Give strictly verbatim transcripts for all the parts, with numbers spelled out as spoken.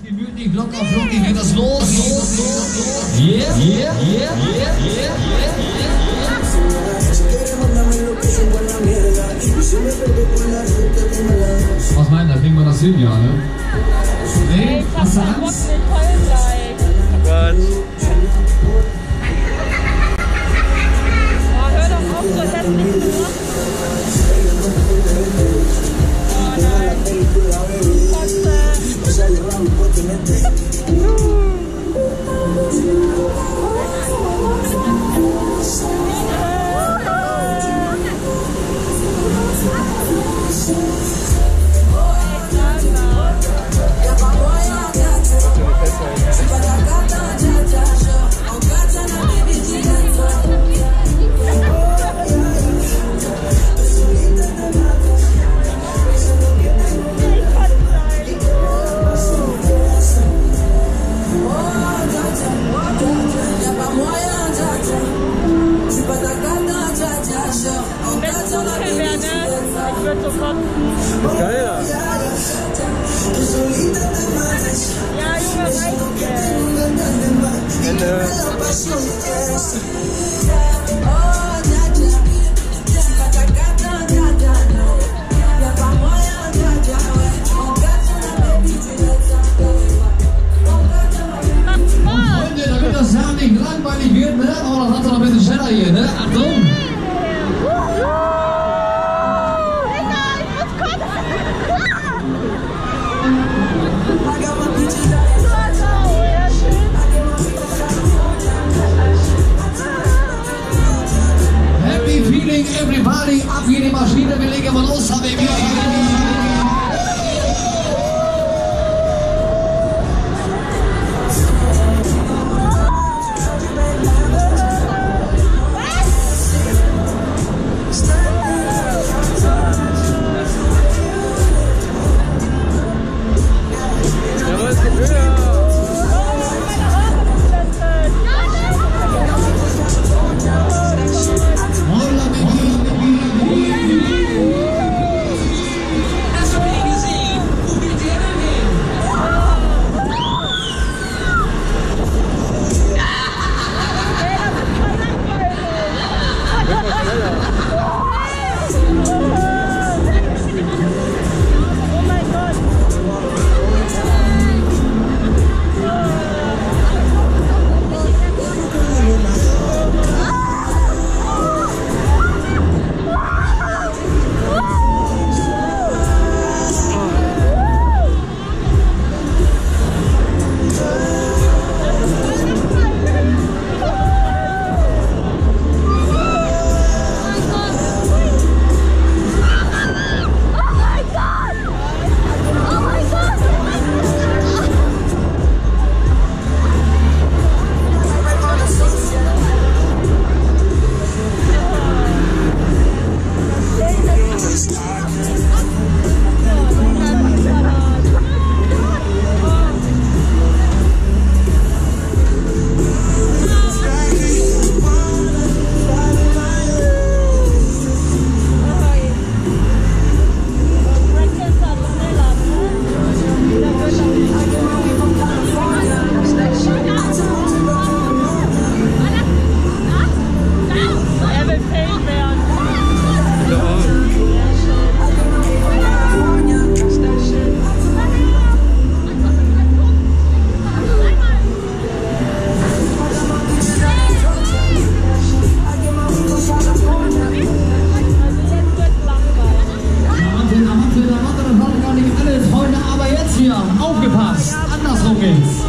Gemütlich, locker, flockig geht das los. Yeah, yeah, yeah, yeah, yeah, yeah. Was meint, da kriegen wir das hin, ja, ne? Nee, was sagt's? Gott. Oh, hör doch auf, so hässlich zu machen. Oh nein. Kotze. Geil. Ja, Junge, reicht Ende. Freunde, damit das ja nicht langweilig wird, ne? Oh, das hat er noch ein bisschen schneller hier, ne? Achtung! Happy feeling, everybody! Ab hier die Maschine, wir legen mal los, Habibi! Aufgepasst, andersrum geht's.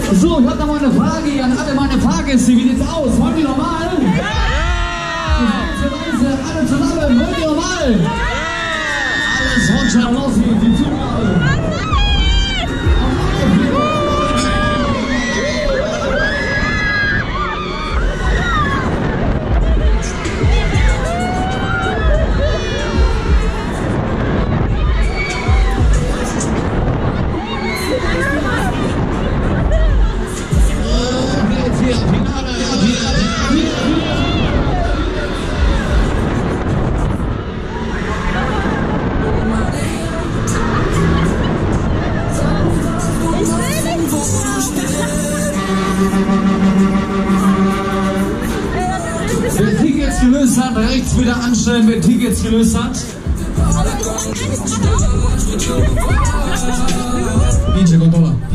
So, ich habe noch mal eine Frage an alle meine Fahrgäste. Wie sieht's aus? Wollen die normal? Ja! Alle zusammen, wollen die normal? Ja! Alles runter, los, die Zugabe. Wer Tickets gelöst hat, rechts wieder anstellen, wer Tickets gelöst hat. D J Gondola.